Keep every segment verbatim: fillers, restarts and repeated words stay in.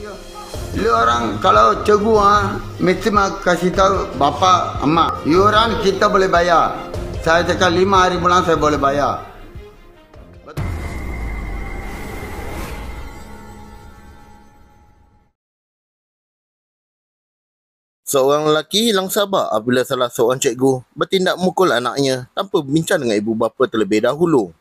Lu orang kalau cikgu ah, mesti mak kasih tahu bapa, emak. Yuran kita boleh bayar. Saya cakap lima hari bulan saya boleh bayar. Seorang lelaki hilang sabar apabila salah seorang cikgu bertindak memukul anaknya tanpa berbincang dengan ibu bapa terlebih dahulu.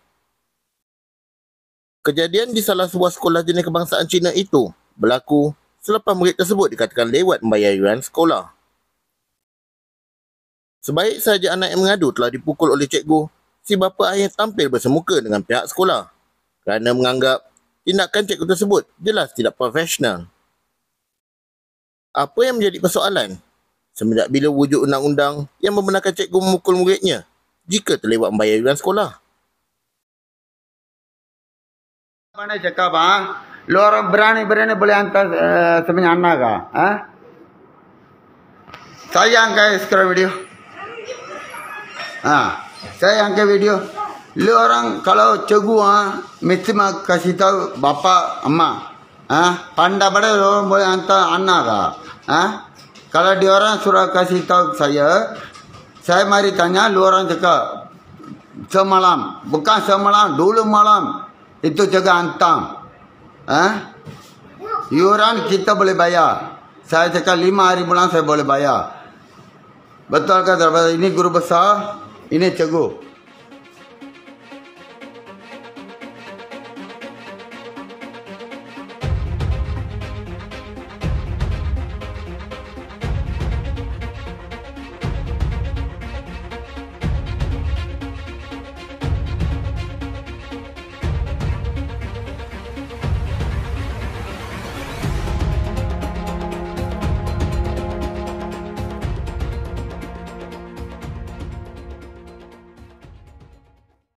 Kejadian di salah sebuah sekolah jenis kebangsaan Cina itu berlaku selepas murid tersebut dikatakan lewat membayar yuran sekolah. Sebaik sahaja anak yang mengadu telah dipukul oleh cikgu, si bapa akhirnya tampil bersemuka dengan pihak sekolah kerana menganggap tindakan cikgu tersebut jelas tidak profesional. Apa yang menjadi persoalan? Semenjak bila wujud undang-undang yang membenarkan cikgu memukul muridnya jika terlewat membayar yuran sekolah? Apa nak cakap ah? Lu orang berani-berani boleh hantar uh, sebenarnya anak ah? Ha? Saya angkat sekarang video. Ah, saya angkat video. Lu orang kalau cikgu ah, mesti mak kasih tahu bapa, emak. Ah, pandai pada orang boleh hantar anak ah. Ah, kalau dia orang suruh kasih tahu saya, saya mari tanya, lu orang cakap semalam, bukan semalam, dulu malam itu jaga hantam. Ah, yuran kita boleh bayar. Saya cakap lima hari bulan saya boleh bayar. Betul kan? Ini guru besar, ini cikgu.